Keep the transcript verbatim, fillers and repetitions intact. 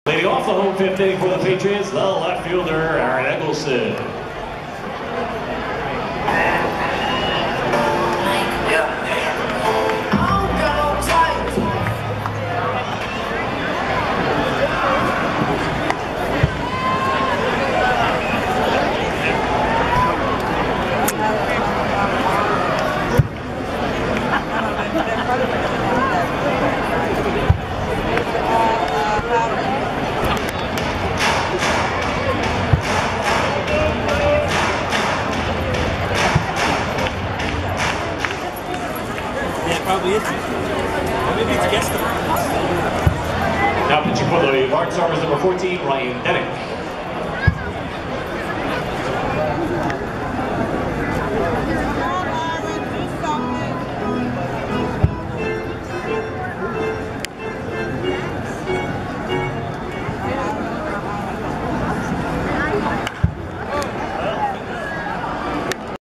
Leading off the home fifth inning for the Patriots, the left fielder, Aaron Eggleston. Probably is. Maybe it's against them. Now pitching for the Guard Stars, number fourteen, Ryan Dennick.